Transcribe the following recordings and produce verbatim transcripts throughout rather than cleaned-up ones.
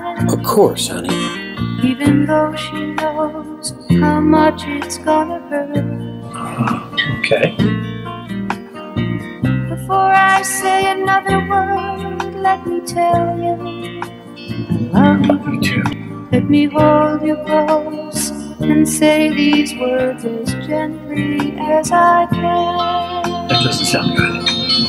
hand. Of course, honey. Even though she knows how much it's gonna hurt. Uh, okay. Before I say another word, let me tell you I love you. Me too. Let me hold you close and say these words as gently as I can. That doesn't sound good.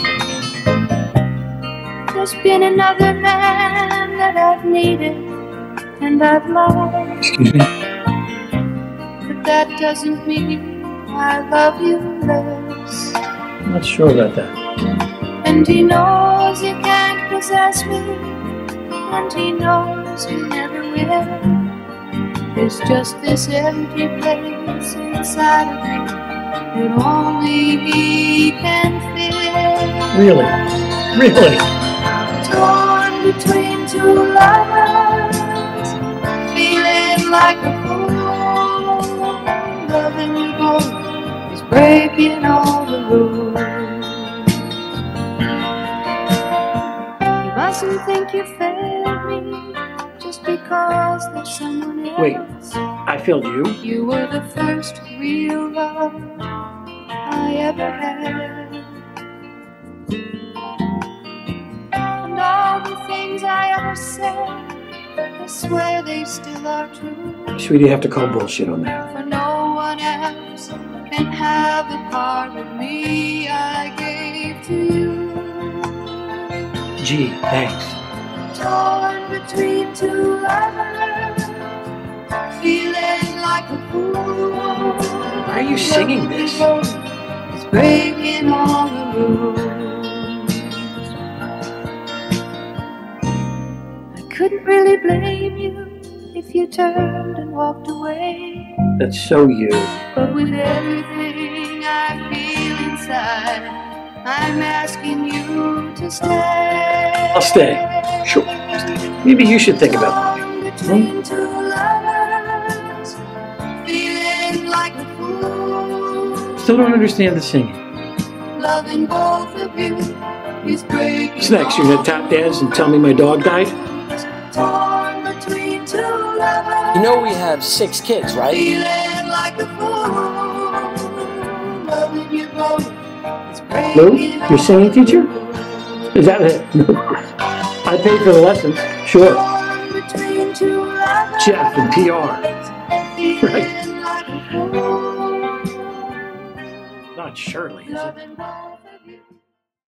There's been another man that I've needed and I've loved. Excuse me? But that doesn't mean I love you less. I'm not sure about that. And he knows you can't possess me, and he knows you never will. There's just this empty place inside of me that only he can fill. Really? Really? Torn between two lovers, feeling like a fool. Loving you both is breaking all the rules. You mustn't think you failed me just because there's someone else. Wait, I failed you? You were the first real love I ever had. And all the things I ever said, I swear they still are true. Sweetie, you have to call bullshit on that. For no one else can have the part of me I gave to you. Gee, thanks. Torn between two lovers, feeling like a fool. Why are you singing this? It's breaking all the rules. I couldn't really blame you if you turned and walked away. That's so you. But with everything I feel inside, I'm asking you to stay. I'll stay. Sure. Maybe you should think about that. Between two lovers, feeling like a fool. Still don't understand the singing. Loving both of you is breaking. What's next? You're gonna tap dance and tell me my dog died? Torn between two lovers. You know we have six kids, right? Feeling like a fool. Loving you both is breaking. Lou, your singing teacher? Is that it? I paid for the lessons. Sure. Jeff and P R. Right. Not Shirley, is it?